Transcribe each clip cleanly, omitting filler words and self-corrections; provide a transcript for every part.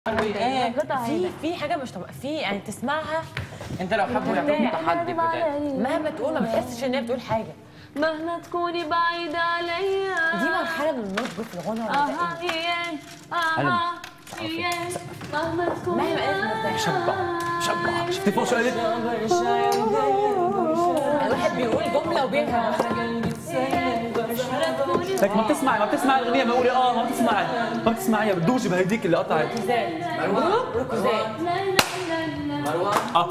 في حاجه مش طبيعيه، في يعني تسمعها انت لو حابب يعطيك تحدي مهما تقول ما بتحسش ان هي بتقول حاجه. مهما تكوني بعيدة عليا دي مرحله من النضج في الغنى ولا ايه؟ مهما تكوني مهما قالت مرتاحه شبع شفتي فوق شو قالت؟ الواحد بيقول جمله وبيفهم. لك ما بتسمعي الاغنيه ما قولي ما بتسمعيها بتدوشي بهديك اللي قطعت. ركوزات مروان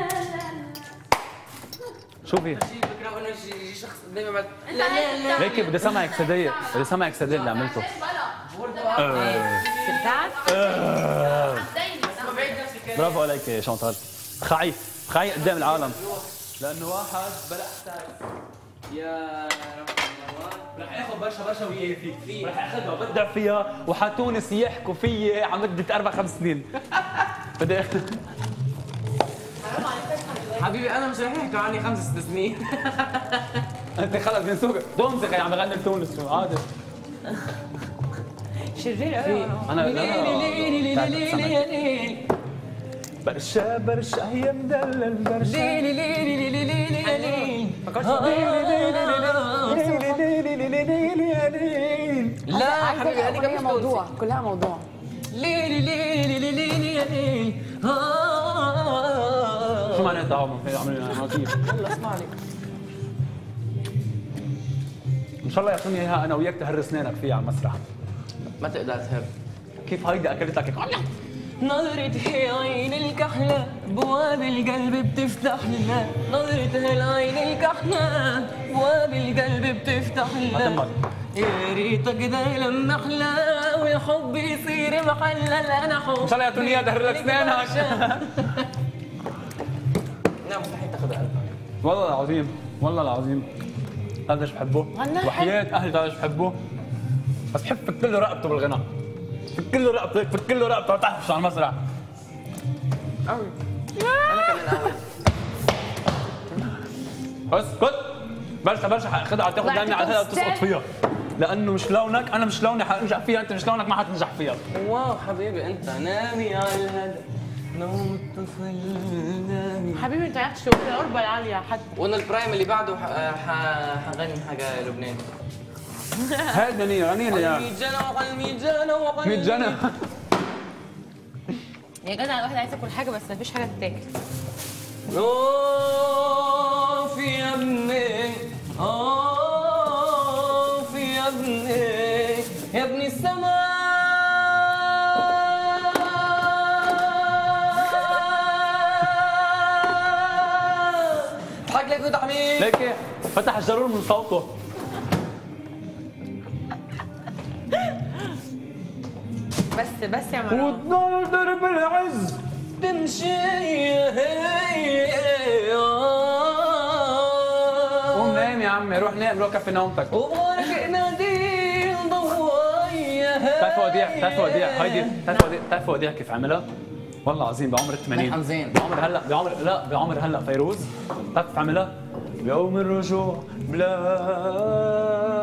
شوفي فكره انه شخص دائما بعد هيك بدي اسمعك صدق اللي عملته. برافو عليك يا شانتال. خعي قدام العالم لانه واحد بلا احساس. يا رح اخذ برشا وياه فيك، رح اخذها وبدع فيها وحتونس يحكوا فيي على مده 4-5 سنين. بدي اخذ حبيبي انا مش رح يحكوا عني 5-6 سنين. انت خلص بنسوق دونزك عم بغني بتونس شو عادي. شرير قوي. انا لا برشا هي مدلل برشا لا حبيبي هذيك مش موضوع كلها موضوع. شو معناتها عمر؟ هي عملنا كيف؟ يلا اسمع لي. ان شاء الله يعطوني اياها انا وياك تهر اسنانك فيها على المسرح. ما تقدر تهرب. كيف هيدي اكلت لك نظرة عين الكحلة بواب القلب بتفتح لنا، نظرة العين الكحلة بواب القلب بتفتح لنا، يا ريتك ده لما احلى ويا حبي يصير محلل انا حب. ان شاء الله يعطوني اياها تهر لك اسنانك. لا مستحيل تاخذ قلبك. والله العظيم هذا ايش بحبه وحياة اهلي هذا ايش بحبه. بس بحب فك له رقبته بالغناء، فك له رقبته تحت على المسرح. قوي انا كمان قوي. اسكت برشا حاخذها تاخذ دمي على هذا وتسقط فيها لانه مش لونك، انا مش لوني حنجح فيها، انت مش لونك ما حتنجح فيها. واو حبيبي انت نامي على الهدى نوم الطفل نامي. حبيبي انت عرفت تقول القربه العاليه حتى. وانا البرايم اللي بعده حغني حاجه لبناني. هاي غني لي اياها. 100 جنى وقلبي جنى وقلبي 100 جنى. يا جدع الواحد عايز ياكل حاجه بس مفيش حاجه تتاكل. اوف يا ابني اوف يا ابني يا ابني السماء اضحك لك وتحميك. ليك فتح الجرور من صوته. بس يا مروان وتضل درب العز تمشي قوم نام يا عمي، روح نام، روح كفي نومتك. وبارك نادي ضوايا. بتعرف وديع كيف عملها؟ والله العظيم بعمر 80 حمزين بعمر هلا فيروز. بتعرف كيف عملها؟ بيوم الرجوع بلا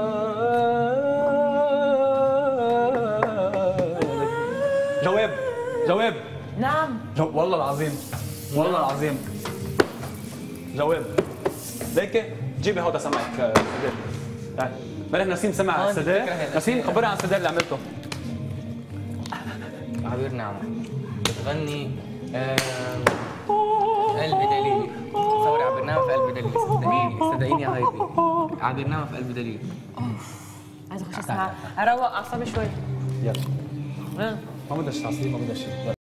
جواب نعم والله العظيم جواب. ليك جيبي هودا سمعك سداد. تعال بالك نسيم سمع سداد. نسيم خبرنا عن سداد اللي عملته. عبير نعمة بتغني قلبي دليلي. صوري عبير نعمة في قلبي دليلي. صدقيني يا هايدي عبير نعمة في قلبي دليلي. عايزه اخش اسمعها اروق اعصابي شويه. يلا ما بدها تعصيب ما بدها شيء.